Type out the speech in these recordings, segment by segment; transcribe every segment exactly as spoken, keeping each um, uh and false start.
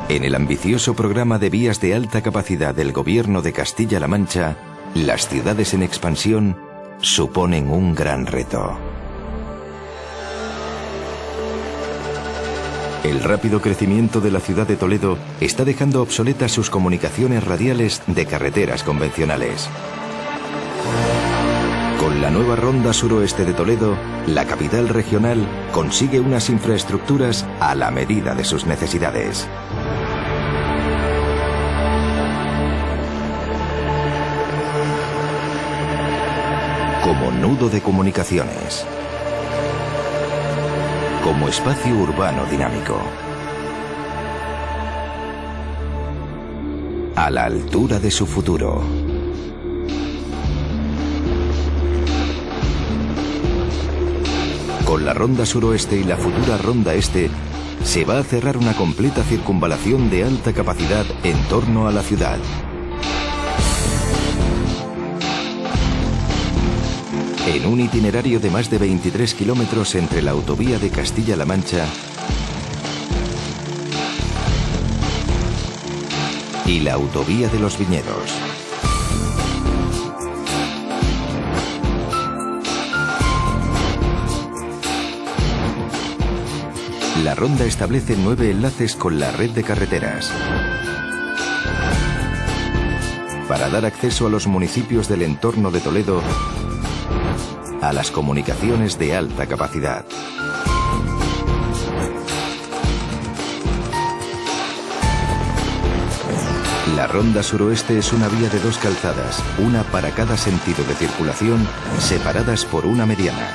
En el ambicioso programa de vías de alta capacidad del Gobierno de Castilla-La Mancha, las ciudades en expansión suponen un gran reto. El rápido crecimiento de la ciudad de Toledo está dejando obsoletas sus comunicaciones radiales de carreteras convencionales. Con la nueva ronda suroeste de Toledo, la capital regional consigue unas infraestructuras a la medida de sus necesidades. Como nudo de comunicaciones. Como espacio urbano dinámico. A la altura de su futuro. Con la ronda suroeste y la futura ronda este, se va a cerrar una completa circunvalación de alta capacidad en torno a la ciudad. En un itinerario de más de veintitrés kilómetros entre la autovía de Castilla-La Mancha y la autovía de los Viñedos. La ronda establece nueve enlaces con la red de carreteras para dar acceso a los municipios del entorno de Toledo a las comunicaciones de alta capacidad. La ronda suroeste es una vía de dos calzadas, una para cada sentido de circulación, separadas por una mediana.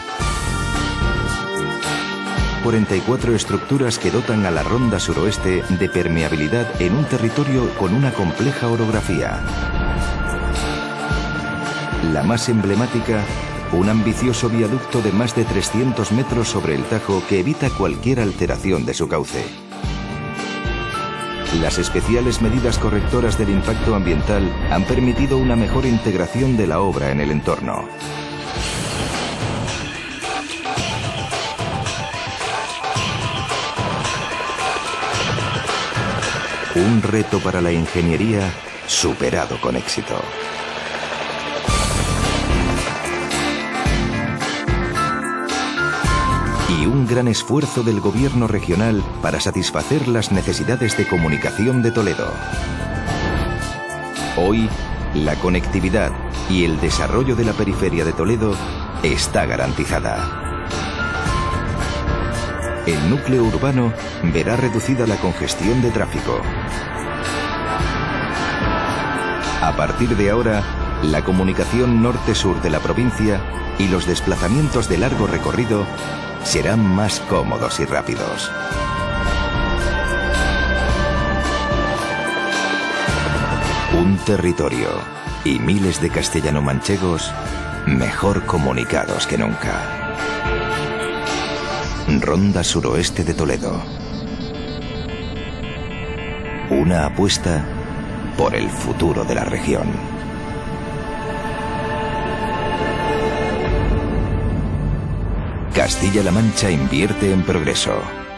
cuarenta y cuatro estructuras que dotan a la ronda suroeste de permeabilidad en un territorio con una compleja orografía. La más emblemática, un ambicioso viaducto de más de trescientos metros sobre el Tajo que evita cualquier alteración de su cauce. Las especiales medidas correctoras del impacto ambiental han permitido una mejor integración de la obra en el entorno. Un reto para la ingeniería superado con éxito. Y un gran esfuerzo del gobierno regional para satisfacer las necesidades de comunicación de Toledo. Hoy, la conectividad y el desarrollo de la periferia de Toledo está garantizada. El núcleo urbano verá reducida la congestión de tráfico. A partir de ahora, la comunicación norte-sur de la provincia y los desplazamientos de largo recorrido serán más cómodos y rápidos. Un territorio y miles de castellano-manchegos mejor comunicados que nunca. Ronda suroeste de Toledo. Una apuesta por el futuro de la región. Castilla-La Mancha invierte en progreso.